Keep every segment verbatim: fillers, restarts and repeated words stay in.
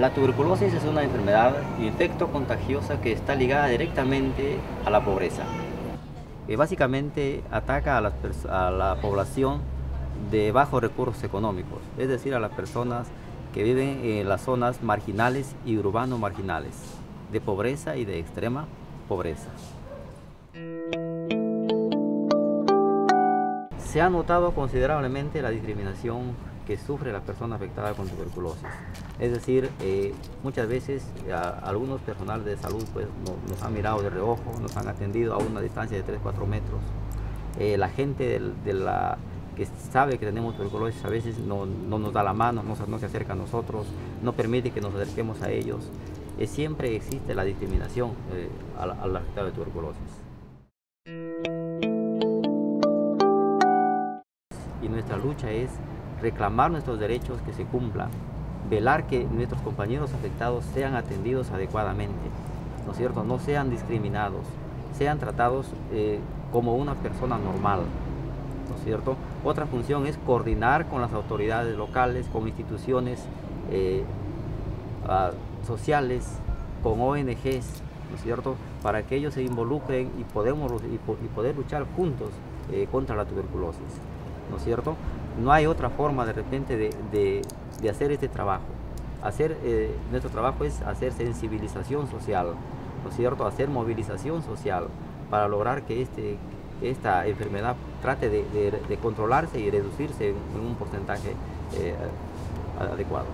La tuberculosis es una enfermedad infecto-contagiosa que está ligada directamente a la pobreza. Que básicamente ataca a, las a la población de bajos recursos económicos, es decir, a las personas que viven en las zonas marginales y urbanos marginales, de pobreza y de extrema pobreza. Se ha notado considerablemente la discriminación que sufre la persona afectada con tuberculosis. Es decir, eh, muchas veces a, algunos personales de salud pues, no, nos han mirado de reojo, nos han atendido a una distancia de tres a cuatro metros. Eh, la gente de, de la, que sabe que tenemos tuberculosis a veces no, no nos da la mano, no, no se acerca a nosotros, no permite que nos acerquemos a ellos. Eh, siempre existe la discriminación eh, al, al afectado de tuberculosis. Y nuestra lucha es reclamar nuestros derechos, que se cumplan, velar que nuestros compañeros afectados sean atendidos adecuadamente, ¿no es cierto? No sean discriminados, sean tratados eh, como una persona normal, ¿no es cierto? Otra función es coordinar con las autoridades locales, con instituciones eh, uh, sociales, con O N Ges, ¿no es cierto? Para que ellos se involucren y, podemos, y, po y poder luchar juntos eh, contra la tuberculosis, ¿no es cierto? No hay otra forma de repente de, de, de hacer este trabajo. Hacer, eh, nuestro trabajo es hacer sensibilización social, ¿no es cierto? Hacer movilización social para lograr que, este, que esta enfermedad trate de, de, de controlarse y reducirse en un porcentaje eh, adecuado.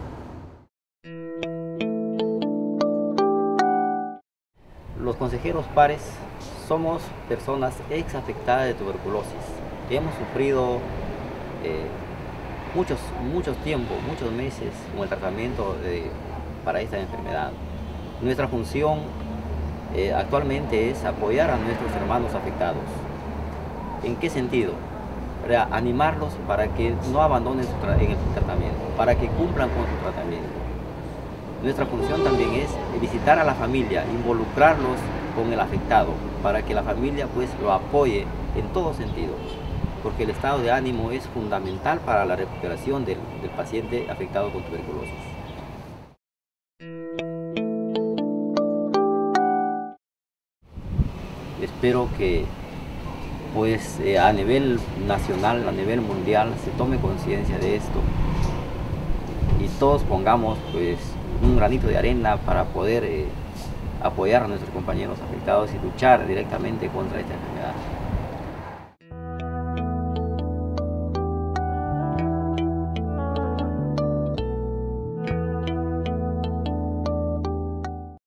Los consejeros pares somos personas ex afectadas de tuberculosis. Hemos sufrido Eh, muchos, muchos tiempos, muchos meses con el tratamiento de, para esta enfermedad. Nuestra función eh, actualmente es apoyar a nuestros hermanos afectados. ¿En qué sentido? Para animarlos para que no abandonen su, tra en el tratamiento, para que cumplan con su tratamiento. Nuestra función también es visitar a la familia, involucrarlos con el afectado, para que la familia pues lo apoye en todos sentidos, porque el estado de ánimo es fundamental para la recuperación del, del paciente afectado con tuberculosis. Espero que pues, eh, a nivel nacional, a nivel mundial, se tome conciencia de esto y todos pongamos pues, un granito de arena para poder eh, apoyar a nuestros compañeros afectados y luchar directamente contra esta enfermedad.